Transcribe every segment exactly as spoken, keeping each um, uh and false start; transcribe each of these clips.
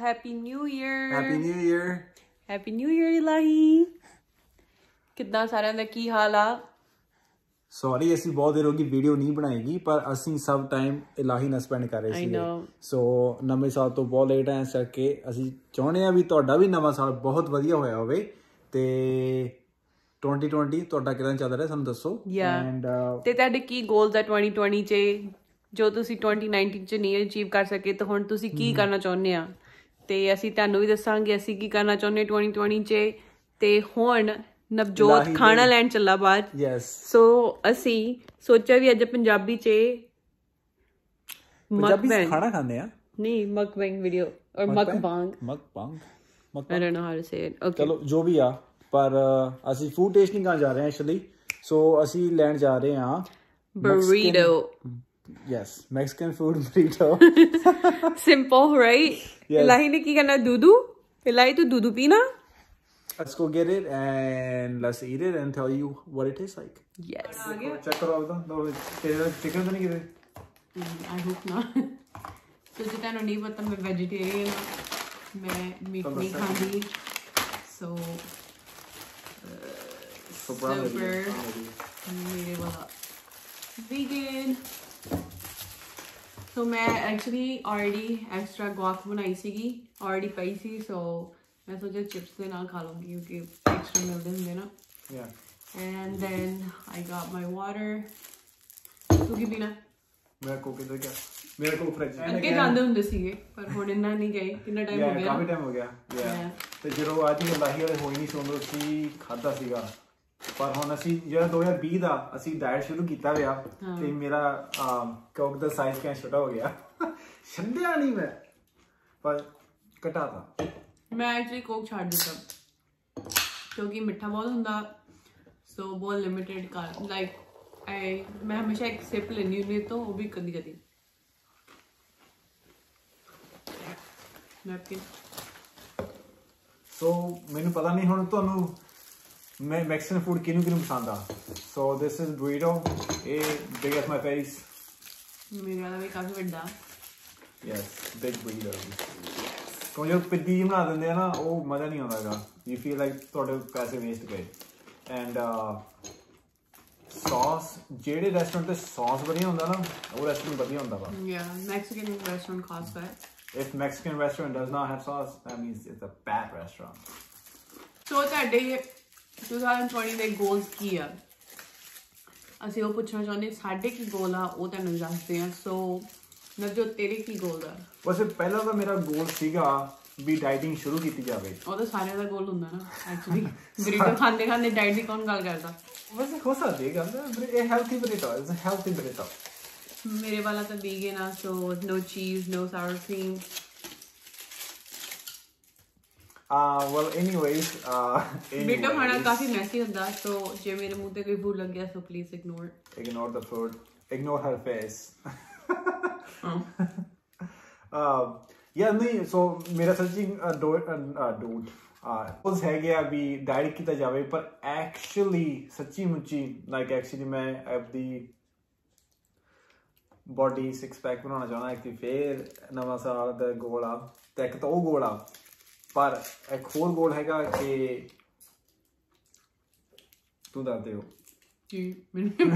happy new year. Happy new year. Happy new year Elahi. ਕਿੱਦਾਂ ਸਾਰਿਆਂ ਦਾ ਕੀ ਹਾਲ ਆ? Sorry ਅਸੀਂ ਬਹੁਤ ਦੇਰ ਹੋ ਗਈ ਵੀਡੀਓ ਨਹੀਂ ਬਣਾਏਗੀ ਪਰ ਅਸੀਂ ਸਭ ਟਾਈਮ ਇਲਾਹੀ ਨਾਲ ਸਪੈਂਡ ਕਰ ਰਹੇ ਸੀ ਸੋ ਨਵੇਂ ਸਾਲ ਤੋਂ ਬਹੁਤ ਲੇਟ ਆਏ ਇਸ ਕਰਕੇ ਅਸੀਂ ਚਾਹੁੰਦੇ ਆ ਵੀ ਤੁਹਾਡਾ ਵੀ ਨਵਾਂ ਸਾਲ ਬਹੁਤ ਵਧੀਆ ਹੋਇਆ ਹੋਵੇ ਤੇ twenty twenty ਤੁਹਾਡਾ ਕਿਦਾਂ ਚੱਲ ਰਿਹਾ ਸਾਨੂੰ ਦੱਸੋ ਐਂਡ ਤੇ ਤੁਹਾਡੇ ਕੀ ਗੋਲਸ ਆ twenty twenty ਚ ਜੋ ਤੁਸੀਂ twenty nineteen ਚ ਨਹੀਂ ਅਚੀਵ ਕਰ ਸਕੇ ਤਾਂ ਹੁਣ ਤੁਸੀਂ ਕੀ ਕਰਨਾ ਚਾਹੁੰਦੇ ਆ ਤੇ ਅਸੀਂ ਤੁਹਾਨੂੰ ਵੀ ਦੱਸਾਂਗੇ ਅਸੀਂ ਕੀ ਕਰਨਾ ਚਾਹੁੰਦੇ twenty twenty ਚ ਤੇ ਹੁਣ ਨਵਜੋਤ ਖਾਣਾ ਲੈਣ ਚੱਲਾ ਬਾਹਰ ਯੈਸ ਸੋ ਅਸੀਂ ਸੋਚਿਆ ਵੀ ਅੱਜ ਪੰਜਾਬੀ ਚ ਪੰਜਾਬੀ ਖਾਣਾ ਖਾਂਦੇ ਆ ਨਹੀਂ ਮਕਬੈਂਗ ਵੀਡੀਓ ਔਰ ਮਕਬਾਂਗ ਮਕਬਾਂਗ I don't know how to say it. Okay. ਚਲੋ ਜੋ ਵੀ ਆ ਪਰ ਅਸੀਂ ਫੂਡ ਟੇਸਟਿੰਗ ਕਰਨ ਜਾ ਰਹੇ ਹਾਂ ਐਕਚੁਅਲੀ ਸੋ ਅਸੀਂ ਲੈਣ ਜਾ ਰਹੇ ਹਾਂ burrito. Yes, Mexican food burrito. Simple, right? Elahi ne ki karna dudu? Elahi tu dudu pina? Let's go get it and let's eat it and tell you what it tastes like. Yes. Check karo abda. No, chicken to nahi kire. I hope not. So jita no nahi pata main vegetarian main meat nahi khandi. So super mere wala vegan. So मैं actually already extra guac बनाई सीगी already पाई सी so मैं सोचा chips के नाल खा लूँगी क्योंकि extra मिलते होंगे ना yeah and then I got my water तू की पीना मेरा कोक इधर क्या मेरा कोक फ्रिज में अंके जांदे होंगे सीगे पर होने ना नहीं गए कितना टाइम हो गया काफी टाइम हो गया yeah तो जो आज ही लाही वाले होई नहीं सोंदो सी खादा सीगा पर ਹੁਣ ਅਸੀਂ ਜਿਹੜਾ twenty twenty ਦਾ ਅਸੀਂ ਡਾਈਟ ਸ਼ੁਰੂ ਕੀਤਾ ਹੋਇਆ ਤੇ ਮੇਰਾ ਕੋਕ ਦਾ ਸਾਈਜ਼ ਕਿੰਨਾ ਛੋਟਾ ਹੋ ਗਿਆ ਛੱਡਿਆ ਨਹੀਂ ਮੈਂ ਪਰ ਘਟਾਤਾ ਮੈਂ ਐਕਚੁਅਲੀ ਕੋਕ ਛੱਡ ਦਿੱਤਾ ਕਿਉਂਕਿ ਮਿੱਠਾ ਬਹੁਤ ਹੁੰਦਾ ਸੋ ਬਹੁਤ ਲਿਮਿਟਡ ਕਰ ਲਾਈਕ ਆਈ ਮੈਂ ਹਮੇਸ਼ਾ ਇੱਕ ਸਿਪ ਲੈਣੀ ਹੁੰਦੀ ਤਾਂ ਉਹ ਵੀ ਕਦੀ ਕਦੀ ਨੈਪਕਿਨ ਸੋ ਮੈਨੂੰ ਪਤਾ ਨਹੀਂ ਹੁਣ ਤੁਹਾਨੂੰ मैं Mexican food किनु किनु पसंद आ so this is burrito a big as my face मेरे वाला भी काफी बड़ा yes big burrito तो जो पिद्दी बना देंगे ना वो मजा नहीं आता है you feel like थोड़े पैसे waste गए and uh, sauce जेड़े restaurant पे sauce बढ़िया होता ना वो restaurant बढ़िया होता है yeah Mexican restaurant खास है if Mexican restaurant does not have sauce that means it's a bad restaurant so ਤੁਹਾਡੇ twenty twenty ਦੇ ਗੋਲਸ ਕੀ ਆ ਅਸੀਂ ਉਹ ਪੁੱਛਣਾ ਚਾਹੁੰਦੇ ਸਾਡੇ ਕੀ ਗੋਲ ਆ ਉਹ ਤੁਹਾਨੂੰ ਦੱਸਦੇ ਆ ਸੋ ਨਵਜੋਤ ਤੇਰੇ ਕੀ ਗੋਲ ਆ ਵੈਸੇ ਪਹਿਲਾਂ ਤਾਂ ਮੇਰਾ ਗੋਲ ਸੀਗਾ ਵੀ ਡਾਈਟਿੰਗ ਸ਼ੁਰੂ ਕੀਤੀ ਜਾਵੇ ਉਹ ਤਾਂ ਸਾਰਿਆਂ ਦਾ ਗੋਲ ਹੁੰਦਾ ਨਾ ਐਕਚੁਅਲੀ ਬਰੀਟੋ ਖਾਂਦੇ ਖਾਂਦੇ ਡਾਈਟ ਦੀ ਕੌਣ ਗੱਲ ਕਰਦਾ ਵੈਸੇ ਹੋ ਸਕਦੀ ਗੱਲ ਇਹ healthy burrito is a healthy burrito ਮੇਰੇ ਵਾਲਾ ਤਾਂ ਵੀਗਨ ਆ so no cheese no sour cream Uh, well, anyways, uh, Burrito खाना काफी messy होता है, so जे मेरे मुंह पे कोई food लग गया, so please ignore. Ignore the food. Ignore her face. um. uh, yeah, नहीं. So मेरा सच्ची डोट डोट उस है गया अभी डाइट किया जावे पर actually सच्ची मुच्ची like actually मैं अपनी body six pack बनाना चाहना एक ती फिर नवा साल दा गोल आ ते एक तो वो गोल आ पर एक होर गोल हैगा कि तू दस दे जी मैंने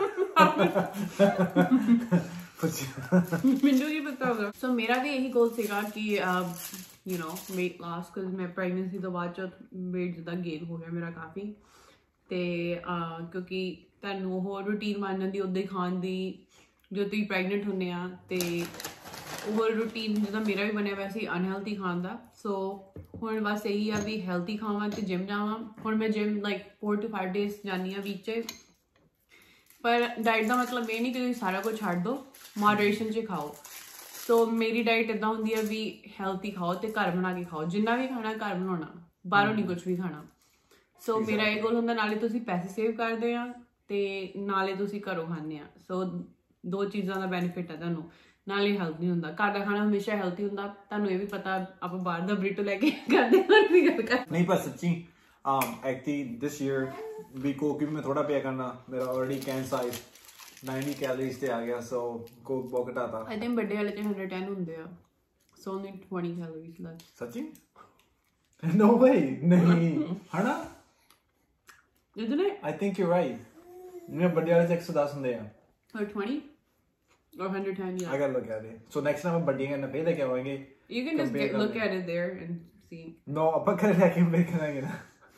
ਮੈਨੂੰ ਕੀ ਪਤਾ ਹੋਗਾ ਸੋ ਮੇਰਾ ਵੀ ਇਹੀ ਗੋਲ ਸੀਗਾ ਕਿ you know weight loss because ਮੈਂ ਪ੍ਰੈਗਨੈਂਸੀ ਤੋਂ ਬਾਅਦ ਚ weight ਜਿੱਦਾਂ ਗੇਨ ਹੋ ਗਿਆ ਮੇਰਾ ਕਾਫੀ ਤੇ ਕਿਉਂਕਿ ਤੁਹਾਨੂੰ ਹੋਰ ਰੂਟੀਨ ਬਣ ਜਾਂਦੀ ਉਦਾਂ ਹੀ ਖਾਣ ਦੀ ਜਦੋਂ ਤੁਸੀਂ ਪ੍ਰੈਗਨੈਂਟ ਹੁੰਦੇ ਆ ਤੇ ਉਹ ਰੂਟੀਨ ਜਿੱਦਾਂ ਮੇਰਾ ਵੀ ਬਣਿਆ ਹੋਇਆ ਸੀ ਅਨਹੈਲਥੀ ਖਾਣ ਦਾ ਸੋ ਹੁਣ ਬਸ ਇਹੀ ਆ ਵੀ ਹੈਲਥੀ ਖਾਵਾਂ ਤੇ ਜਿਮ ਜਾਵਾਂ ਹੁਣ ਮੈਂ gym like four to five days ਜਾਂਦੀ ਹਾਂ ਵੀਕ 'ਚ ਪਰ ਡਾਈਟ ਦਾ ਮਤਲਬ ਇਹ ਨਹੀਂ ਕਿ ਤੁਸੀਂ ਸਾਰਾ ਕੁਝ ਛੱਡ ਦਿਓ ਮੋਡਰੇਸ਼ਨ 'ਚ ਖਾਓ ਸੋ ਮੇਰੀ ਡਾਈਟ ਇੱਦਾਂ ਹੁੰਦੀ ਹੈ ਵੀ ਹੈਲਥੀ ਖਾਓ ਤੇ ਘਰ ਬਣਾ ਕੇ ਖਾਓ ਜਿੰਨਾ ਵੀ ਖਾਣਾ ਘਰ ਬਣਾਉਣਾ ਬਾਹਰੋਂ ਨਹੀਂ ਕੁਛ ਵੀ ਖਾਣਾ ਸੋ ਮੇਰਾ ਇਹ ਗੋਲ ਹੁੰਦਾ ਨਾਲੇ ਤੁਸੀਂ ਪੈਸੇ ਸੇਵ ਕਰਦੇ ਆ ਤੇ ਨਾਲੇ ਤੁਸੀਂ ਘਰੋਂ ਖਾਂਦੇ ਆ ਸੋ ਦੋ ਚੀਜ਼ਾਂ ਦਾ ਬੈਨੀਫਿਟ ਹੈ ਤੁਹਾਨੂੰ ਨਾਲੇ ਹੈਲਥ ਨਹੀਂ ਹੁੰਦਾ ਘਰ ਦਾ ਖਾਣਾ ਹਮੇਸ਼ਾ ਹੈਲਥੀ ਹੁੰਦਾ ਤੁਹਾਨੂੰ ਇਹ ਵੀ ਪਤਾ ਆਪਾਂ ਬਾਹਰ ਦਾ ਬਰੀਟੋ ਲੈ ਕੇ ਕਰਦੇ ਹਾਂ ਨਹੀਂ ਗੱਲ ਕਰ ਨਹੀਂ ਪਰ ਸੱਚੀ um actually this year ਵੀ ਕੋਕ ਵੀ ਮੈਂ ਥੋੜਾ ਪਿਆ ਕਰਨਾ ਮੇਰਾ already can size ninety calories ਤੇ ਆ ਗਿਆ ਸੋ ਕੋਕ ਬਹੁਤ ਘਟਾਤਾ ਆਈ ਥਿੰਕ ਵੱਡੇ ਵਾਲੇ ਚ one hundred ten ਹੁੰਦੇ ਆ So only twenty calories left. सच्ची? No way. नहीं है ना? Isn't it? I think you're right. मैं बड़े वाले एक सौ दस ਹੁੰਦੇ ਆ. Or twenty? Or one hundred ten, yeah. I gotta look at it. So next time I'm बड़े करना फिर लेके आवांगे. You can just get, look at it there and see. No, ਆਪਾਂ ਘਰੇ ਲੈ ਕੇ ਵੇਖ ਕਰਾਂਗੇ ਨਾ.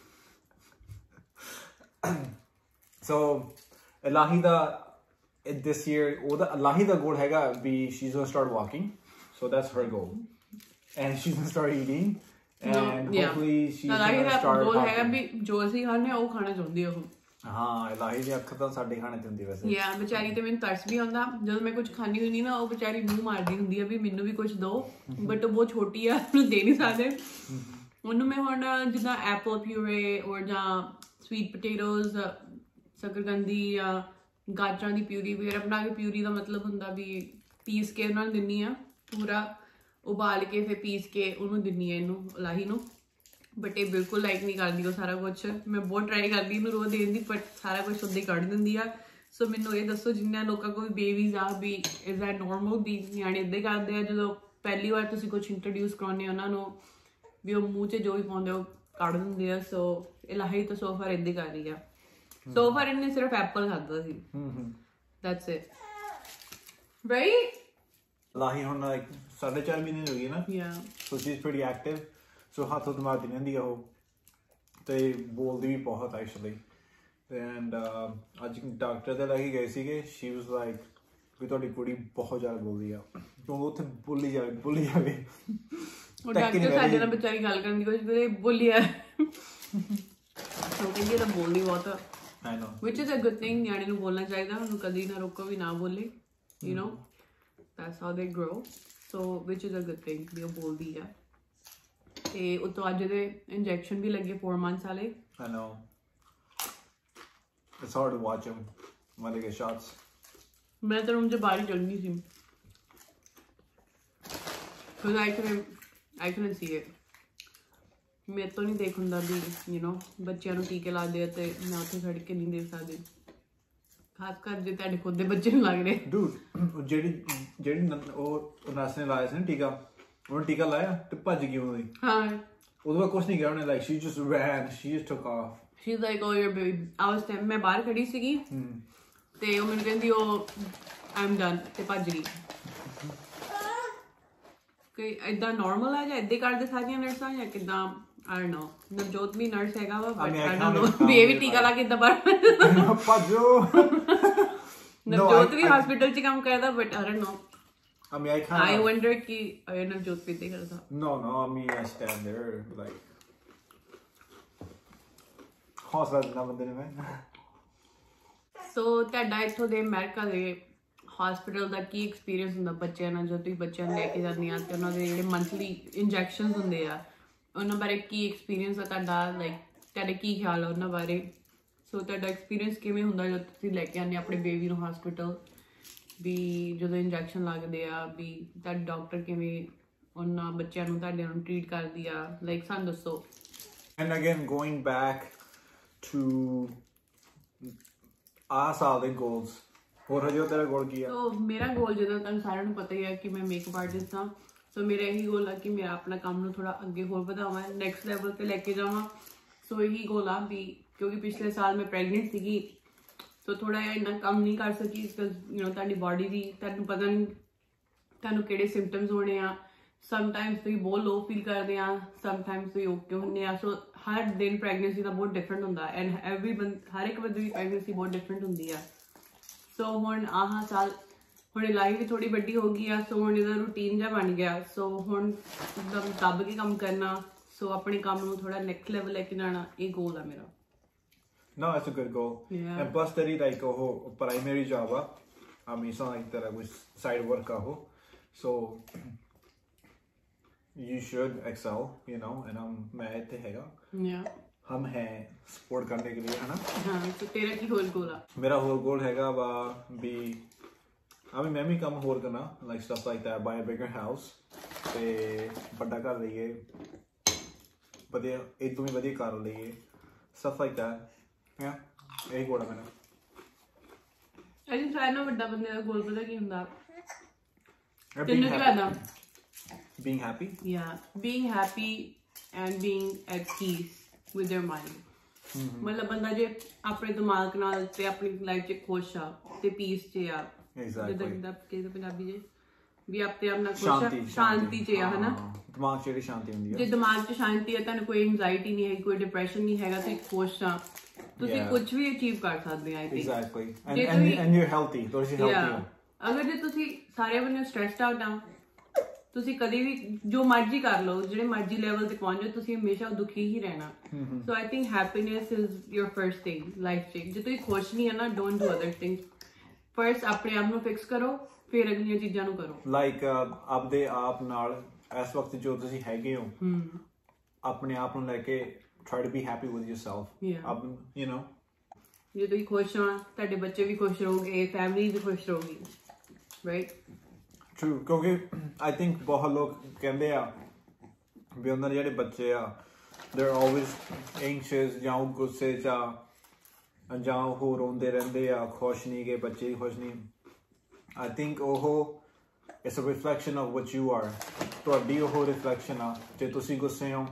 So Elahi da this year ਉਹਦਾ Elahi ਦਾ goal ਹੈਗਾ ਵੀ she's gonna start walking. So that's her goal. And she's gonna start eating. And no, yeah. hopefully she's Elahi gonna start goal ਹੈਗਾ ਵੀ ਜੋ ਅਸੀਂ ਖਾਣੇ ਉਹ ਖਾਣਾ ਚਾਹੁੰਦੀ ਆ ਉਹ. ਹਾਂ Elahi ਦੀ ਅੱਖ ਤਾਂ ਸਾਡੇ ਖਾਣੇ ਤੇ ਹੁੰਦੀ ਵੈਸੇ. ਯਾ ਵਿਚਾਰੀ ਤੇ ਮੈਨੂੰ ਤਰਸ ਵੀ ਆਉਂਦਾ ਜਦੋਂ ਮੈਂ ਕੁਝ ਖਾਣੀ ਹੁੰਦੀ ਨਾ ਉਹ ਵਿਚਾਰੀ ਮੂੰਹ ਮਾਰਦੀ ਹੁੰਦੀ ਆ ਵੀ ਮੈਨੂੰ ਵੀ ਕੁਝ ਦਿਓ ਬਟ ਉਹ ਬਹੁਤ ਛੋਟੀ ਆ ਉਹਨੂੰ ਦੇ ਨਹੀਂ ਸਕਦੇ. ਉਹਨੂੰ ਮੈਂ ਹੁਣ ਜਿੱਦਾਂ ਐਪਲ ਪਿਊਰੇ ਔਰ ਜਾਂ ਸਵੀਟ ਪੋਟੇਟੋਜ਼ ਸ਼ਕਰਕੰਦੀ ਜਾਂ ਗਾਜਰਾਂ ਦੀ ਪਿਊਰੀ ਵਗੈਰਾ ਬਣਾ ਕੇ ਪਿਊਰੀ ਦਾ ਮਤਲਬ ਹੁੰਦਾ ਵੀ ਪੀਸ ਕੇ ਉਹਨਾਂ ਨੂੰ ਦਿੰਦੀ ਆ ਪੂਰਾ ਉਬਾਲ ਕੇ ਫਿਰ ਪੀਸ ਕੇ ਉਹਨੂੰ ਦਿੰਦੀ ਆ ਇਹਨੂੰ Elahi ਨੂੰ ਬਟ ਇਹ ਬਿਲਕੁਲ ਲਾਈਕ ਨਹੀਂ ਕਰਦੀ ਉਹ ਸਾਰਾ ਕੁਛ ਮੈਂ ਬਹੁਤ ਟਰਾਈ ਕਰਦੀ ਇਹਨੂੰ ਰੋਜ਼ ਦੇਣ ਦੀ ਬਟ ਸਾਰਾ ਕੁਛ ਉੱਦਾਂ ਹੀ ਕੱਢ ਦਿੰਦੀ ਆ ਸੋ ਮੈਨੂੰ ਇਹ ਦੱਸੋ ਜਿੰਨਾ ਲੋਕਾਂ ਕੋਲ ਬੇਬੀਜ਼ ਆ ਵੀ ਇਜ਼ ਦੈਟ ਨੋਰਮਲ ਵੀ ਨਿਆਣੇ ਇੱਦਾਂ ਕਰਦੇ ਆ ਜਦੋਂ ਪਹਿਲੀ ਵਾਰ ਤੁਸੀਂ ਕੁਛ ਇੰਟਰੋਡਿਊਸ ਕਰਾਉਂਦੇ ਉਹਨਾਂ ਨੂੰ ਵੀ ਉਹ ਮੂੰਹ 'ਚ ਜੋ ਵੀ ਪਾਉਂਦੇ ਉਹ ਕੱਢ ਦਿੰਦੇ ਆ ਸੋ Elahi ਤਾਂ ਸੋ ਫਾਰ ਇੱਦਾਂ ਕਰ ਰਹੀ ਆ ਸੋ ਫਾਰ ਇਹਨੇ ਸਿਰਫ ਐਪਲ ਖਾਧਾ ਸੀ ਦੈਟਸ ਇਟ ਰਾਈਟ Elahi ਹੁਣ ਲਾਈਕ ਸਾਢੇ ਚਾਰ ਮਹੀਨੇ ਹੋ ਗਈ ਨਾ yeah so she is pretty active so ਹੱਥ ਹੁੱਥ ਮਾਰਦੀ ਰਹਿੰਦੀ ਆ ਉਹ ਤੇ ਬੋਲਦੀ ਵੀ ਬਹੁਤ ਐਕਚੁਅਲੀ ਐਂਡ ਅੱਜ ਡਾਕਟਰ ਦੇ ਲੈ ਕੇ ਗਏ ਸੀਗੇ ਸ਼ੀ ਵਾਸ ਲਾਈਕ ਵੀ ਤੁਹਾਡੀ ਕੁੜੀ ਬਹੁਤ ਜ਼ਿਆਦਾ ਬੋਲਦੀ ਆ ਕਿਉਂਕਿ ਉੱਥੇ ਬੋਲੀ ਜਾਵੇ ਬੋਲੀ ਜਾਵੇ ਉਹ ਡਾਕਟਰ ਸਾਡੇ ਨਾਲ ਵਿਚਾਰੀ ਗੱਲ ਕਰਨ ਦੀ ਕੋਸ਼ਿਸ਼ ਕਰੇ ਬੋਲੀ ਆ ਉਹ ਕਹਿੰਦੀ ਤਾਂ ਬੋਲਦੀ ਬਹੁਤ ਆ I know which is a good thing ਨਿਆਣੇ ਨੂੰ ਬੋਲਣਾ ਚਾਹੀਦਾ ਉਹਨੂੰ ਕਦੀ ਨਾ ਰੋਕੋ ਵੀ ਨਾ ਬੋਲੇ you know that's how they grow so which is a good thing ਵੀ ਉਹ ਬੋਲਦੀ ਆ ਤੇ ਉਤੋਂ ਅੱਜ ਦੇ ਇੰਜੈਕਸ਼ਨ ਵੀ ਲੱਗੇ four months ਵਾਲੇ I know it's hard to watch them when they get shots ਮੈਂ ਤਾਂ ਰੂਮ 'ਚ ਬਾਹਰ ਹੀ ਚੱਲ ਗਈ ਸੀ because I couldn't I couldn't see it ਮੇਰੇ ਤੋਂ ਨਹੀਂ ਦੇਖ ਹੁੰਦਾ ਵੀ ਯੂ ਨੋ ਬੱਚਿਆਂ ਨੂੰ ਟੀਕੇ ਲਾਉਂਦੇ ਆ ਤੇ ਮੈਂ ਉੱਥੇ ਖੜ ਕੇ ਨਹੀਂ ਦੇਖ ਸਕਦੀ ਖਾਸ ਕਰ ਜੇ ਤੁਹਾਡੇ ਖੁਦ ਦੇ ਬੱਚੇ ਨੂੰ ਲੱਗ ਰਹੇ ਡੂਡ ਜਿਹੜੀ ਜਿਹੜੀ ਉਹ ਨਰਸ ਨੇ ਲਾਇਆ ਸੀ ਨਾ ਟੀਕਾ ਉਹਨੇ ਟੀਕਾ ਲਾਇਆ ਤੇ ਭੱਜ ਗਈ ਉਹਦੀ ਹਾਂ ਉਹਦੇ ਬਾਅਦ ਕੁਛ ਨਹੀਂ ਗਿਆ ਉਹਨੇ like she just ran she just took off she's like oh your baby I was time ਮੈਂ ਬਾਹਰ ਖੜੀ ਸੀਗੀ ਤੇ ਉਹ ਮੈਨੂੰ ਕਹਿੰਦੀ ਉਹ I'm done ਤੇ ਭੱਜ ਗਈ ਕਿ ਇਦਾਂ ਨਾਰਮਲ ਆ ਜਾਂ ਇੱਦਾਂ ਕਰਦੇ ਸਾਰੀਆਂ ਨਰਸਾਂ ਜਾਂ ਕਿੱਦਾਂ I don't know ਨਵਜੋਤ ਵੀ ਨਰਸ ਹੈਗਾ ਵਾ but I don't know ਵੀ ਇਹ ਵੀ ਟੀਕਾ ਲਾ ਕੇ ਇੱਦਾਂ ਬਾਹਰ ਭੱਜੋ ਨਵਜੋਤ ਵੀ ਹਸਪੀਟਲ 'ਚ ਕੰਮ ਕਰਦਾ but I don't know I mean I kind I wonder ਕਿ ਇਹ ਨਵਜੋਤ ਵੀ ਇੱਦਾਂ ਕਰਦਾ no no I mean I stand there like ਹੌਸਲਾ ਦਿੰਦਾ ਬੰਦੇ ਨੇ ਮੈਂ ਸੋ ਤੁਹਾਡਾ ਇੱਥੋਂ ਦੇ ਅਮਰੀਕਾ ਦੇ ਹਸਪੀਟਲ ਦਾ ਕੀ ਐਕਸਪੀਰੀਅੰਸ ਹੁੰਦਾ ਬੱਚਿਆਂ ਨਾਲ ਜਦੋਂ ਤੁਸੀਂ ਬੱਚਿਆਂ ਨੂੰ ਲੈ ਕੇ ਜਾਂਦੇ ਆ ਤੇ ਉਹਨਾਂ ਦੇ ਜਿਹੜੇ ਮੰਥਲੀ ਇੰਜੈਕਸ਼ਨਸ ਹੁੰਦੇ ਆ ਉਹਨਾਂ ਬਾਰੇ ਕੀ ਐਕਸਪੀਰੀਅੰਸ ਆ ਤੁਹਾਡਾ ਲਾਈਕ ਤੁਹਾਡੇ ਕੀ ਖਿਆਲ ਆ ਉਹਨਾਂ ਬਾਰੇ ਸੋ ਤੁਹਾਡਾ ਐਕਸਪੀਰੀਅੰਸ ਕਿਵੇਂ ਹੁੰਦਾ ਜਦੋਂ ਤੁਸੀਂ ਲੈ ਕੇ ਆਉਂਦੇ ਆਪਣੇ ਬੇਬੀ ਨੂੰ ਹਸਪੀਟਲ ਵੀ ਜਦੋਂ ਇੰਜੈਕਸ਼ਨ ਲੱਗਦੇ ਆ ਵੀ ਤੁਹਾਡੇ ਡਾਕਟਰ ਕਿਵੇਂ ਉਹਨਾਂ ਬੱਚਿਆਂ ਨੂੰ ਤੁਹਾਡੇ ਨੂੰ ਟ੍ਰੀਟ ਕਰਦੀ ਆ ਲਾਈਕ ਸਾਨੂੰ ਦੱਸੋ and again going back to ਆ ਸਾਲ ਦੇ ਗੋਲਸ ਹੋਰ ਹਜੇ ਤੇਰਾ ਗੋਲ ਕੀ ਆ ਸੋ ਮੇਰਾ ਗੋਲ ਜਦੋਂ ਤੁਹਾਨੂੰ ਸਾਰਿਆਂ ਨੂੰ ਪਤਾ ਹੀ ਆ ਕਿ ਮੈਂ ਮੇਕਅਪ ਆਰਟਿਸਟ ਹਾਂ ਸੋ ਮੇਰਾ ਇਹੀ ਗੋਲ ਆ ਕਿ ਮੈਂ ਆਪਣਾ ਕੰਮ ਨੂੰ ਥੋੜਾ ਅੱਗੇ ਹੋਰ ਵਧਾਵਾਂ ਨੈਕਸਟ ਲੈਵਲ ਤੇ ਲੈ ਕੇ ਜਾਵਾਂ ਸੋ ਇਹੀ ਗੋਲ ਆ ਵੀ ਕਿਉਂਕਿ ਪਿਛਲੇ ਸਾਲ ਮੈਂ ਪ੍ਰੈਗਨੈਂਟ ਸੀਗੀ ਸੋ ਥੋੜਾ ਜਿਹਾ ਇੰਨਾ ਕੰਮ ਨਹੀਂ ਕਰ ਸਕੀ ਬਿਕਾਜ਼ ਯੂ ਨੋ ਤੁਹਾਡੀ ਬਾਡੀ ਦੀ ਤੁਹਾਨੂੰ ਪਤਾ ਨਹੀਂ ਤੁਹਾਨੂੰ ਕਿਹੜੇ ਸਿੰਪਟਮਸ ਹੋਣੇ ਆ ਸਮਟਾਈਮਸ ਤੁਸੀਂ ਬਹੁਤ ਲੋ ਫੀਲ ਕਰਦੇ ਆ ਸਮਟਾਈਮਸ ਤੁਸੀਂ ਓਕੇ ਹੁੰਦੇ ਆ ਸੋ ਹਰ ਦਿਨ ਪ੍ਰੈਗਨੈਂਸੀ ਦਾ ਬਹੁਤ ਡਿਫਰੈਂਟ ਹੁੰਦਾ ਐਂਡ ਐਵਰੀ ਬੰਦ ਹਰ ਇੱਕ ਬੰਦੇ ਦੀ ਪ੍ਰੈਗਨੈਂਸੀ ਬਹੁਤ ਡਿਫਰੈਂਟ ਹੁੰਦੀ ਆ ਸੋ ਹੁਣ ਆਹ ਸਾਲ ਹੁਣ Elahi ਵੀ ਥੋੜੀ ਵੱਡੀ ਹੋ ਗਈ ਆ ਸੋ ਹੁਣ ਇਹਦਾ ਰੂਟੀਨ ਜਿਹਾ ਬਣ ਗਿਆ ਸੋ ਹੁਣ ਇੱਕਦਮ ਦੱਬ ਕੇ ਕੰਮ ਕਰਨਾ ਸੋ ਆਪਣੇ ਕੰਮ ਨੂੰ ਥੋੜਾ ਨੈਕਸਟ ਲੈਵਲ ਲੈ ਕੇ ਜਾਣਾ ਇਹ ਗੋਲ ਆ ਮੇਰਾ No, that's a good goal. Yeah. And plus ਤੇਰੀ like ਉਹ primary job ਆ I mean it's not like that was side work ਆ ਉਹ so you should excel you know and um मैं ਇੱਥੇ ਹੈਗਾ yeah हम हैं support करने के लिए है ना हाँ तो तेरा की होल गोल आ मेरा होल गोल हैगा वा भी I mean मैं भी काम होर करना like stuff like that buy a bigger house ते बड़ा घर लइए बढ़िया एक दो में बढ़िया कार लइए stuff like that yeah यही गोल है मेरा अजी सारे ना बड़ा बंदे का गोल पता की हुंदा तन्नू की लगदा being happy? Yeah, being happy and being at peace with your mind. ਮਤਲਬ ਬੰਦਾ ਜੇ ਆਪਣੇ ਦਿਮਾਗ ਨਾਲ ਤੇ ਆਪਣੀ ਲਾਈਫ 'ਚ ਖੁਸ਼ ਆ ਤੇ ਪੀਸ 'ਚ ਆ, ਜਿੱਦਾਂ ਕਿਹਦਾ ਪੰਜਾਬੀ ਜੇ ਵੀ ਆਪਣੇ ਆਪ ਨਾਲ ਖੁਸ਼ ਆ, ਸ਼ਾਂਤੀ 'ਚ ਆ, ਹਨਾ, ਦਿਮਾਗ 'ਚ ਜਿਹੜੀ ਸ਼ਾਂਤੀ ਹੁੰਦੀ ਆ, ਜੇ ਦਿਮਾਗ 'ਚ ਸ਼ਾਂਤੀ ਆ, ਤੁਹਾਨੂੰ ਕੋਈ ਐਂਜ਼ਾਈਟੀ ਨਹੀਂ ਹੈਗੀ, ਕੋਈ ਡਿਪਰੈਸ਼ਨ ਨਹੀਂ ਹੈਗਾ, ਤੁਸੀਂ ਖੁਸ਼ ਆ, ਤੁਸੀਂ ਕੁਝ ਵੀ ਅਚੀਵ ਕਰ ਸਕਦੇ ਆ। I think exactly, and and you are healthy, ਤੁਸੀਂ ਹੈਲਥੀ ਹੋ। ਅਗਰ ਜੇ ਤੁਸੀਂ ਸਾਰੇ ਬੰਨੇ ਸਟ੍ਰੈਸਡ ਆਊਟ ਆ, ਤੁਸੀਂ ਕਦੇ ਵੀ ਜੋ ਮਰਜ਼ੀ ਕਰ ਲਓ, ਜਿਹੜੇ ਮਰਜ਼ੀ ਲੈਵਲ ਤੇ ਪਹੁੰਚ ਜਾਓ, ਤੁਸੀਂ ਹਮੇਸ਼ਾ ਦੁਖੀ ਹੀ ਰਹਿਣਾ। So I think happiness is your first thing life 'ਚ। ਜੇ ਤੁਸੀਂ ਖੁਸ਼ ਨਹੀਂ ਹੈ ਨਾ, don't do other things. First ਆਪਣੇ ਆਪ ਨੂੰ ਫਿਕਸ ਕਰੋ, ਫਿਰ ਅਗਲੀਆਂ ਚੀਜ਼ਾਂ ਨੂੰ ਕਰੋ। ਲਾਈਕ ਆਪਦੇ ਆਪ ਨਾਲ ਇਸ ਵਕਤ ਜੋ ਤੁਸੀਂ ਹੈਗੇ ਹੋ, ਆਪਣੇ ਆਪ ਨੂੰ ਲੈ ਕੇ try to be happy with yourself. Yeah. You know, ਜੇ ਤੁਸੀਂ ਖੁਸ਼ ਹੋ, ਤੁਹਾਡੇ ਬੱਚੇ ਵੀ ਖੁਸ਼ ਰਹੋਗੇ, ਫੈਮਿਲੀ ਵੀ ਖੁਸ਼ ਰਹੋਗੀ, ਰਾਈਟ? True, ਕਿਉਂਕਿ I think ਬਹੁਤ ਲੋਕ ਕਹਿੰਦੇ ਆ ਵੀ ਉਹਨਾਂ ਦੇ ਜਿਹੜੇ ਬੱਚੇ ਆ they're always anxious, ਜਾਂ ਉਹ ਗੁੱਸੇ 'ਚ ਆ, ਜਾਂ ਉਹ ਰੋਂਦੇ ਰਹਿੰਦੇ ਆ, ਖੁਸ਼ ਨਹੀਂ ਗੇ, ਬੱਚੇ ਵੀ ਖੁਸ਼ ਨਹੀਂ। I think ਉਹ it's a reflection of what you are. ਤੁਹਾਡੀ ਉਹ ਰਿਫਲੈਕਸ਼ਨ ਆ। ਜੇ ਤੁਸੀਂ ਗੁੱਸੇ ਹੋ,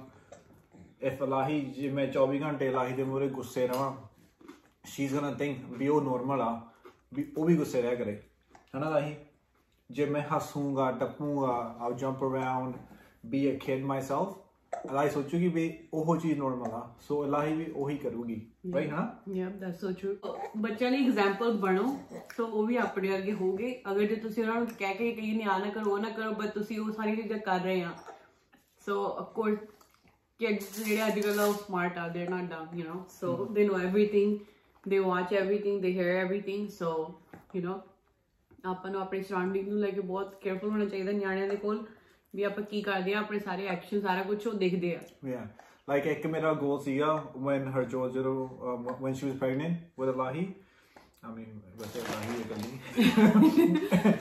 if ਇਲਾਹੀ, ਜੇ ਮੈਂ ਚੌਵੀ ਘੰਟੇ ਇਲਾਹੀ ਦੇ ਮੂਹਰੇ ਗੁੱਸੇ ਰਹਾਂ, she's gonna think ਵੀ ਉਹ ਨੋਰਮਲ ਆ, ਵੀ ਉਹ ਵੀ ਗੁੱਸੇ ਰਿਹਾ ਕਰੇ, ਹਨਾ ਇਲਾਹੀ? ਜੇ ਮੈਂ ਹੱਸੂੰਗਾ, ਟੱਪੂੰਗਾ, I'll jump around, be a kid myself, ਇਲਾਹੀ ਸੋਚੂਗੀ ਵੀ ਉਹ ਚੀਜ਼ ਨੋਰਮਲ ਆ, ਸੋ ਇਲਾਹੀ ਵੀ ਉਹੀ ਕਰੂਗੀ, ਰਾਈਟ? ਹਾਂ, ਯਾ ਦੈਟਸ ਸੋ ਟਰੂ। ਬੱਚਿਆਂ ਲਈ ਐਗਜ਼ਾਮਪਲ ਬਣੋ, ਸੋ ਉਹ ਵੀ ਆਪਣੇ ਅੱਗੇ ਹੋਗੇ। ਅਗਰ ਜੇ ਤੁਸੀਂ ਉਹਨਾਂ ਨੂੰ ਕਹਿ ਕੇ ਕਹੀ ਨਹੀਂ, ਆ ਨਾ ਕਰੋ, ਉਹ ਨਾ ਕਰੋ, ਬਟ ਤੁਸੀਂ ਉਹ ਸਾਰੀ ਚੀਜ਼ਾਂ ਕਰ ਰਹੇ ਆ, ਸੋ ਅਫਕੋਰਸ kids ਜਿਹੜੇ ਅੱਜ ਕੱਲ੍ਹ ਉਹ ਸਮਾਰਟ ਆ, they're not dumb, you know, so they know everything, they watch everything, they hear everything, so you know, ਆਪਾਂ ਨੂੰ ਆਪਣੀ ਸਰਾਊਂਡਿੰਗ ਨੂੰ ਲੈ ਕੇ ਬਹੁਤ ਕੇਅਰਫੁਲ ਹੋਣਾ ਚਾਹੀਦਾ। ਨਿਆਣਿਆਂ ਦੇ ਕੋਲ ਵੀ ਆਪਾਂ ਕੀ ਕਰਦੇ ਆ, ਆਪਣੇ ਸਾਰੇ ਐਕਸ਼ਨ, ਸਾਰਾ ਕੁਝ ਉਹ ਦੇਖਦੇ ਆ। Yeah, like ਇੱਕ ਮੇਰਾ ਗੋਲ ਸੀਗਾ when her ਜਦੋਂ when she was pregnant with Elahi, I mean ਬੱਚੇ ਇਲਾਹੀ ਹੈ ਕੱਲੀ,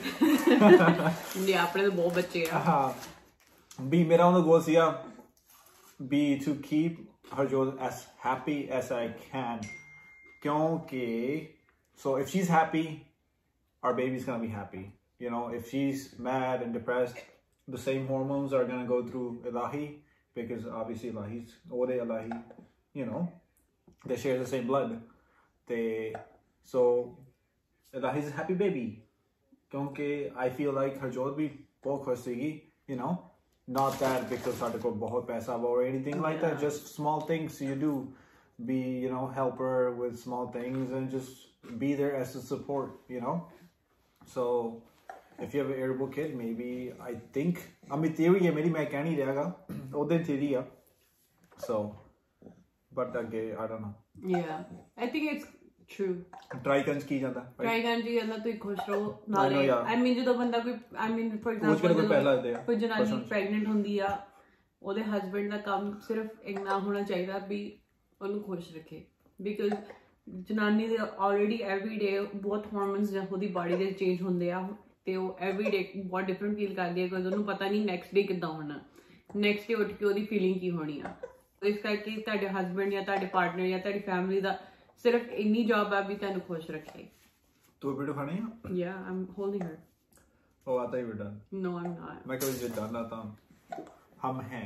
yeah, ਆਪਣੇ ਤਾਂ ਬਹੁਤ ਬੱਚੇ ਆ। ਹਾਂ, ਵੀ ਮੇਰਾ ਉਹਦਾ ਗੋਲ ਸੀਗਾ be to keep her as happy as I can, ਕਿਉਂਕਿ so if she's happy, our baby's gonna be happy, you know. If she's mad and depressed, the same hormones are gonna go through Elahi, because obviously Elahi's Ode Elahi, you know, they share the same blood. They so Elahi's a happy baby. Kyunki I feel like her jod bhi bahut khush thi, you know. Not that because ਸਾਡੇ ਕੋਲ ਬਹੁਤ ਪੈਸਾ or anything like that, just small things you do, be, you know, help her with small things and just be there as a support, you know. So if you have an irritable kid, maybe I think I'm in theory है मेरी, मैं कह नहीं रहेगा उधर theory है, so but again I don't know. Yeah, I think it's true. Try करने की जाता है, try करने की जाता तो खुश रहो नाले। I mean ਜਦੋਂ ਬੰਦਾ ਕੋਈ I mean for example ਕੋਈ ਜਨਾਨੀ pregnant ਹੁੰਦੀ ਆ, ਉਹਦੇ husband ਦਾ ਕੰਮ ਸਿਰਫ ਇੰਨਾ ਹੋਣਾ ਚਾਹੀਦਾ ਵੀ ਉਹਨੂੰ ਖੁਸ਼ ਰੱਖੇ, because ਜਨਾਨੀ ਦੇ ਆਲਰੇਡੀ ਐਵਰੀ ਡੇ ਬਹੁਤ ਹਾਰਮੋਨਸ ਉਹਦੀ ਬਾਡੀ ਦੇ ਚੇਂਜ ਹੁੰਦੇ ਆ, ਤੇ ਉਹ ਐਵਰੀ ਡੇ ਬਹੁਤ ਡਿਫਰੈਂਟ ਫੀਲ ਕਰਦੀ ਹੈ, ਕਿਉਂਕਿ ਉਹਨੂੰ ਪਤਾ ਨਹੀਂ ਨੈਕਸਟ ਡੇ ਕਿੱਦਾਂ ਹੋਣਾ, ਨੈਕਸਟ ਡੇ ਉੱਠ ਕੇ ਉਹਦੀ ਫੀਲਿੰਗ ਕੀ ਹੋਣੀ ਆ। ਇਸ ਕਰਕੇ ਤੁਹਾਡੇ ਹਸਬੈਂਡ ਜਾਂ ਤੁਹਾਡੇ ਪਾਰਟਨਰ ਜਾਂ ਤੁਹਾਡੀ ਫੈਮਿਲੀ ਦਾ ਸਿਰਫ ਇੰਨੀ ਜੌਬ ਆ ਵੀ ਤੁਹਾਨੂੰ ਖੁਸ਼ ਰੱਖੇ। ਤੂੰ ਵੀਡੀਓ ਖਾਣੀ ਆ? Yeah I'm holding her. Oh, I thought you were done. No, I'm not. मैं कभी जिद done ना था, हम हैं।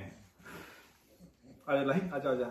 अरे लाइक आजा आजा।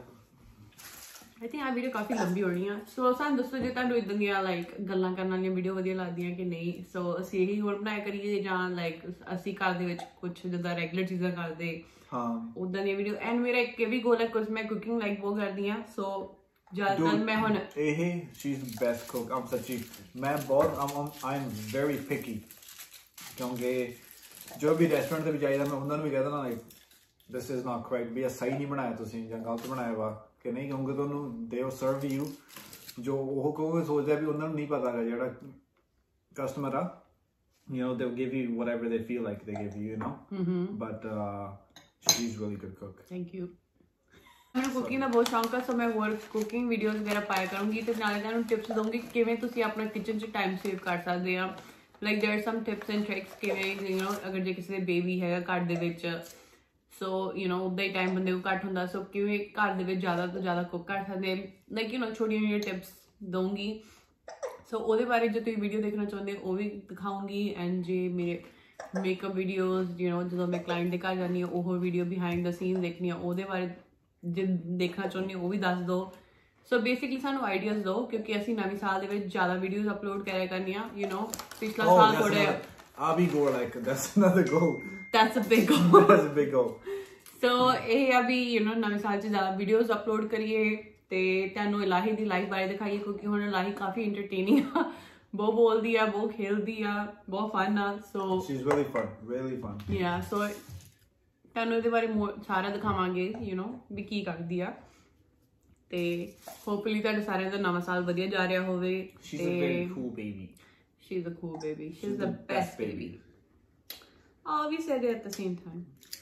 I think ਆ ਵੀਡੀਓ ਕਾਫੀ ਲੰਬੀ ਹੋਣੀ ਆ, ਸੋ ਸਾਨੂੰ ਦੱਸੋ ਜੇ ਤੁਹਾਨੂੰ ਇਦਾਂ ਦੀਆਂ ਲਾਈਕ ਗੱਲਾਂ ਕਰਨ ਵਾਲੀਆਂ ਵੀਡੀਓ ਵਧੀਆ ਲੱਗਦੀਆਂ ਕਿ ਨਹੀਂ। ਸੋ ਅਸੀਂ ਇਹੀ ਹੋਰ ਬਣਾਇਆ ਕਰੀਏ, ਜਾਂ ਲਾਈਕ ਅਸੀਂ ਘਰ ਦੇ ਵਿੱਚ ਕੁਝ ਜਿੱਦਾਂ ਰੈਗੂਲਰ ਚੀਜ਼ਾਂ ਕਰਦੇ, ਹਾਂ ਉਦਾਂ ਦੀਆਂ ਵੀਡੀਓ। ਐਂਡ ਮੇਰਾ ਇੱਕ ਇਹ ਵੀ ਗੋਲ ਹੈ, ਕੁਝ ਮੈਂ ਕੁਕਿੰਗ ਲਾਈਕ ਬਹੁਤ ਕਰਦੀ ਹਾਂ, ਸੋ ਜ਼ਿਆਦਾਤਰ ਮੈਂ ਹੁਣ ਇਹ she's best cook, I'm ਸੱਚੀ ਮੈਂ ਬਹੁਤ I'm I'm very picky, ਕਿਉਂਕਿ ਜੋ ਵੀ ਰੈਸਟੋਰੈਂਟ ਤੇ ਵੀ ਜਾਈਦਾ ਮੈਂ ਉਹਨਾਂ ਨੂੰ ਵੀ ਕਹਿ ਦਿੰਦਾ like this is not correct, ਵੀ ਇਹ ਸਹੀ ਨਹੀਂ ਬਣਾਇਆ ਤੁਸੀਂ ਜਾਂ ਗਲਤ ਬਣਾਇਆ ਵਾ ਕਿ ਨਹੀਂ, ਕਿਉਂਕਿ ਤੁਹਾਨੂੰ they will serve you ਜੋ ਉਹ ਕਹੋਗੇ ਸੋਚਦਾ ਵੀ ਉਹਨਾਂ ਨੂੰ ਨਹੀਂ ਪਤਾ ਹੈਗਾ ਜਿਹੜਾ ਕਸਟਮਰ ਆ, you know they'll give you whatever they feel like they give you, you know. mm-hmm. but uh, she's really good cook. Thank you. ਮੈਨੂੰ ਕੁਕਿੰਗ ਦਾ ਬਹੁਤ ਸ਼ੌਂਕ ਆ, ਸੋ ਮੈਂ ਹੋਰ ਕੁਕਿੰਗ ਵੀਡੀਓਜ਼ ਵਗੈਰਾ ਪਾਇਆ ਕਰੂੰਗੀ, ਤੇ ਨਾਲੇ ਤੁਹਾਨੂੰ ਟਿਪਸ ਦਊਂਗੀ ਕਿਵੇਂ ਤੁਸੀਂ ਆਪਣਾ ਕਿਚਨ 'ਚ ਟਾਈਮ ਸੇਵ ਕਰ ਸਕਦੇ ਆ। Like there are some tips and tricks ਕਿਵੇਂ ਯੂ ਨੋ ਅਗਰ ਜੇ ਕਿਸੇ ਦੇ ਬੇਬੀ ਹੈਗਾ ਘਰ ਦੇ ਵਿੱਚ, ਸੋ ਯੂ ਨੋ ਉੱਦਾਂ ਹੀ ਟਾਈਮ ਬੰਦੇ ਕੋਲ ਘੱਟ ਹੁੰਦਾ, ਸੋ ਕਿਵੇਂ ਘਰ ਦੇ ਵਿੱਚ ਜ਼ਿਆਦਾ ਤੋਂ ਜ਼ਿਆਦਾ ਕੁੱਕ ਕਰ ਸਕਦੇ, ਲਾਈਕ ਯੂ ਨੋ ਛੋਟੀਆਂ ਛੋਟੀਆਂ ਟਿਪਸ ਦਊਂਗੀ। ਸੋ ਉਹਦੇ ਬਾਰੇ ਜੇ ਤੁਸੀਂ ਵੀਡੀਓ ਦੇਖਣਾ ਚਾਹੁੰਦੇ ਉਹ ਵੀ ਦਿਖਾਊਂਗੀ। ਐਂਡ ਜੇ ਮੇਰੇ ਮੇਕਅਪ ਵੀਡੀਓਜ਼ ਯੂ نو ਜਦੋਂ ਮੈਂ ਕਲਾਇੰਟ ਦੇ ਘਰ ਜਾਂਦੀ ਹਾਂ ਉਹ ਵੀਡੀਓ ਬਿਹਾਈਂਡ ਦਾ ਸੀਨ ਦੇਖਣੀ ਆ ਉਹਦੇ ਬਾਰੇ ਜੇ ਦੇਖਣਾ ਚਾਹੁੰਦੀ ਹੋ ਉਹ ਵੀ ਦੱਸ ਦਿਓ ਸੋ ਬੇਸਿਕਲੀ ਸਾਨੂੰ ਆਈਡੀਆਜ਼ ਦਿਓ ਕਿਉਂਕਿ ਅਸੀਂ ਨਵੇਂ ਸਾਲ ਦੇ ਵਿੱਚ ਜ਼ਿਆਦਾ ਵੀਡੀਓਜ਼ ਅਪਲੋਡ ਕਰਿਆ ਕਰਨੀਆਂ ਯੂ نو ਪਿਛਲਾ ਸਾਲ ਥੋੜੇ ਆ ਵੀ goal like that's another goal that's a big goal that's a big goal so ਇਹ ਆ ਵੀ ਯੂ نو ਨਵੇਂ ਸਾਲ 'ਚ ਜ਼ਿਆਦਾ ਵੀਡੀਓਜ਼ ਅਪਲੋਡ ਕਰੀਏ ਤੇ ਤੁਹਾਨੂੰ ਇਲਾਹੀ ਦੀ ਲਾਈਫ ਬਾਰੇ ਦਿਖਾਈਏ ਕਿਉਂਕਿ ਹੁਣ ਇਲਾਹੀ ਕਾਫੀ ਇੰਟਰਟੇਨਿੰਗ ਆ ਬਹੁਤ ਬੋਲਦੀ ਆ ਬਹੁਤ ਖੇਲਦੀ ਆ ਬਹੁਤ ਫਨ ਆ so she is really fun really fun yeah so ਤੁਹਾਨੂੰ ਇਹਦੇ ਬਾਰੇ ਸਾਰਾ ਦਿਖਾਵਾਂਗੇ ਯੂ نو ਵੀ ਕੀ ਕਰਦੀ ਆ ਤੇ ਹੋਪਫੁਲੀ ਤੁਹਾਡੇ ਸਾਰਿਆਂ ਦਾ ਨਵਾਂ ਸਾਲ ਵਧੀਆ ਜਾ ਰਿਹਾ ਹੋਵੇ she is a very cool baby she is a cool baby she is the best baby oh we said it at the same time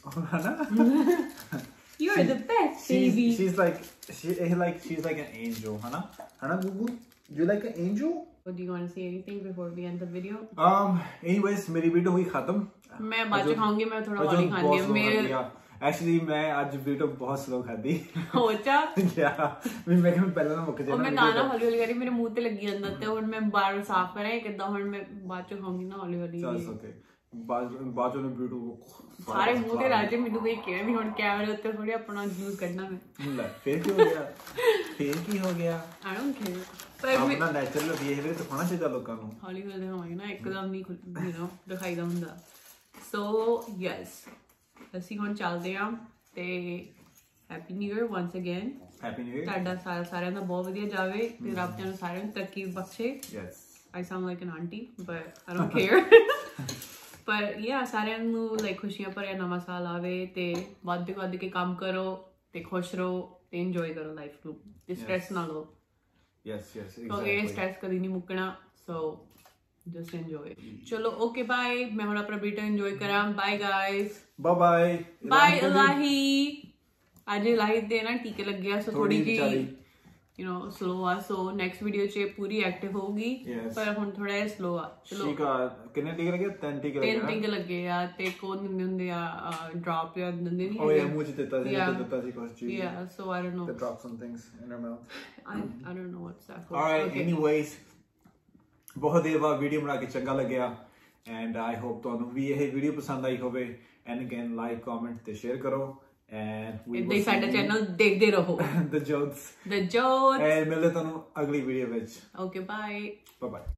you're the best baby she's, she's like she like she's like an angel hana hana Gugu you like an angel what do you want to say anything before we end the video um anyways meri video hui khatam मैं बाद में खाऊंगी मैं थोड़ा और ही खानी है मेरे एक्चुअली मैं आज वीडियो बहुत स्लो खादी हो चा या मैं मैं पहले ना मुक जाना मैं गाना हौली हौली करी मेरे मुंह ते लगी ਜਾਂਦਾ ਤੇ ਹੁਣ ਮੈਂ ਬਾਰ ਸਾਫ਼ ਕਰਾਂ ਕਿਦਾਂ ਹੁਣ ਮੈਂ ਬਾਅਦ ਚ ਖਾऊंगी ਨਾ ਹੌਲੀ ਹੌਲੀ ਚੱਲ ਸਕੇ ਬਾਅਦ ਉਹਨੇ ਵੀਡੀਓ ਸਾਰੇ ਮੂੰਹ ਤੇ ਰਾਜੇ ਮੈਨੂੰ ਵੇਖ ਕੇ ਵੀ ਹੁਣ ਕੈਮਰੇ ਉੱਤੇ ਥੋੜੀ ਆਪਣਾ ਯੂਜ਼ ਕਰਨਾ ਮੈਂ ਲੈ ਫੇਰ ਕੀ ਹੋ ਗਿਆ ਫੇਰ ਕੀ ਹੋ ਗਿਆ ਆਈ ਡੋਨਟ ਕੇਅਰ ਪਰ ਆਪਣਾ ਨੈਚੁਰਲ ਬਿਹੇਵੀਅਰ ਤਾਂ ਹੋਣਾ ਚਾਹੀਦਾ ਲੋਕਾਂ ਨੂੰ ਹੌਲੀ ਹੌਲੀ ਹੋਵਾਂਗੇ ਨਾ ਇੱਕਦਮ ਨਹੀਂ ਯੂ نو ਦਿਖਾਈਦਾ ਹੁੰਦਾ ਸੋ ਯੈਸ ਅਸੀਂ ਹੁਣ ਚੱਲਦੇ ਹਾਂ ਤੇ happy new year once again happy new year ਤੁਹਾਡਾ ਸਾਰਾ ਸਾਰਿਆਂ ਦਾ ਬਹੁਤ ਵਧੀਆ ਜਾਵੇ ਤੇ ਰੱਬ ਤੁਹਾਨੂੰ ਸਾਰਿਆਂ ਨੂੰ ਤਰੱਕੀ ਬਖਸ਼ੇ yes I sound like an aunty but I don't care ਪਰ ਯਾ ਸਾਰਿਆਂ ਨੂੰ ਲਾਈਕ ਖੁਸ਼ੀਆਂ ਭਰਿਆ ਨਵਾਂ ਸਾਲ ਆਵੇ ਤੇ ਵੱਧ ਤੋਂ ਵੱਧ ਕੇ ਕੰਮ ਕਰੋ ਤੇ ਖੁਸ਼ ਰਹੋ ਤੇ ਇੰਜੋਏ ਕਰੋ ਲਾਈਫ ਨੂੰ ਤੇ ਸਟ੍ਰੈਸ ਨਾ ਲਓ ਯੈਸ ਯੈਸ ਕਿਉਂਕਿ ਇਹ ਸਟ੍ਰੈਸ ਕਦੀ ਨਹੀਂ ਮੁੱਕਣਾ ਸੋ just enjoy chalo okay bye मैं ਹੁਣ ਆਪਣਾ ਬੀਟਾ enjoy ਕਰਾਂ bye guys bye bye bye ਇਲਾਹੀ ਅੱਜ ਇਲਾਹੀ ਦੇ ਨਾ ਟੀਕੇ ਲੱਗਿਆ ਸੋ ਥੋੜੀ ਜੀ you know slow ਆ ਸੋ ਨੈਕਸਟ ਵੀਡੀਓ 'ਚ ਪੂਰੀ ਐਕਟਿਵ ਹੋਊਗੀ ਪਰ ਹੁਣ ਥੋੜਾ ਜਿਹਾ slow ਆ ਚਲੋ ਠੀਕ ਆ ਕਿੰਨੇ ਟੀਕੇ ਲੱਗੇ ਤਿੰਨ ਟੀਕੇ ਲੱਗੇ ਤਿੰਨ ਟੀਕੇ ਲੱਗੇ ਆ ਤੇ ਕੋਨ ਦਿੰਦੇ ਹੁੰਦੇ ਆ ਡ੍ਰੌਪ ਜਾਂ ਦਿੰਦੇ ਨਹੀਂ ਓਏ ਮੂੰਹ 'ਚ ਦਿੱਤਾ ਸੀ ਦਿੱਤਾ ਸੀ ਕੁਝ ਚੀਜ਼ yeah so I don't know to drop some things in her mouth I I don't know what's that all right anyways ਬਹੁਤ ਦੇਰ ਬਾਅਦ ਵੀਡੀਓ ਬਣਾ ਕੇ ਚੰਗਾ ਲੱਗਿਆ ਐਂਡ ਆਈ ਹੋਪ ਤੁਹਾਨੂੰ ਵੀ ਇਹ ਵੀਡੀਓ ਪਸੰਦ ਆਈ ਹੋਵੇ ਐਂਡ ਅਗੇਨ ਲਾਈਕ ਕਮੈਂਟ ਤੇ ਸ਼ੇਅਰ ਕਰੋ ਐਂਡ ਵੀ ਇੱਦਾਂ ਹੀ ਸਾਡਾ ਚੈਨਲ ਦੇਖਦੇ ਰਹੋ the jokes the jokes and ਮਿਲਦੇ ਤੁਹਾਨੂੰ ਅਗਲੀ ਵੀਡੀਓ ਵਿੱਚ ਓਕੇ ਬਾਏ ਬਾਏ ਬਾਏ